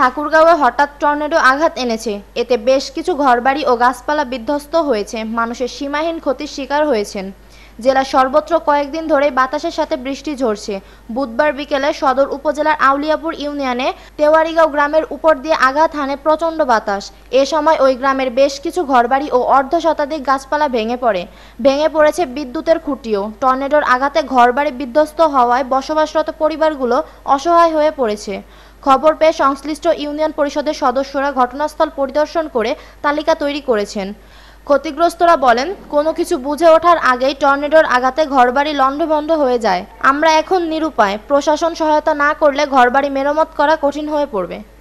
ঠাকুরগাঁওয়ে হঠাৎ টর্নেডো আঘাত এনেছে। এতে বেশ কিছু ঘরবাড়ি ও গাছপালা বিধ্বস্ত হয়েছে, মানুষের সীমাহীন ক্ষতির শিকার হয়েছেন। জেলার সর্বত্র কয়েকদিন ধরেই বাতাসের সাথে বৃষ্টি ঝরছে। বুধবার বিকেলে সদর উপজেলার আউলিয়াপুর ইউনিয়নে তেওয়ারীগাঁও গ্রামের উপর দিয়ে আঘাত হানে প্রচণ্ড বাতাস। এ সময় ওই গ্রামের বেশ কিছু ঘরবাড়ি ও অর্ধশতাধিক গাছপালা ভেঙে পড়েছে বিদ্যুতের খুঁটিও। টর্নেডোর আঘাতে ঘরবাড়ি বিধ্বস্ত হওয়ায় বসবাসরত পরিবারগুলো অসহায় হয়ে পড়েছে। খবর পেয়ে সংশ্লিষ্ট ইউনিয়ন পরিষদের সদস্যরা ঘটনাস্থল পরিদর্শন করে তালিকা তৈরি করেছেন। ক্ষতিগ্রস্তরা বলেন, কোনো কিছু বুঝে ওঠার আগেই টর্নেডোর আঘাতে ঘরবাড়ি লণ্ডভণ্ড হয়ে যায়। আমরা এখন নিরুপায়, প্রশাসন সহায়তা না করলে ঘরবাড়ি মেরামত করা কঠিন হয়ে পড়বে।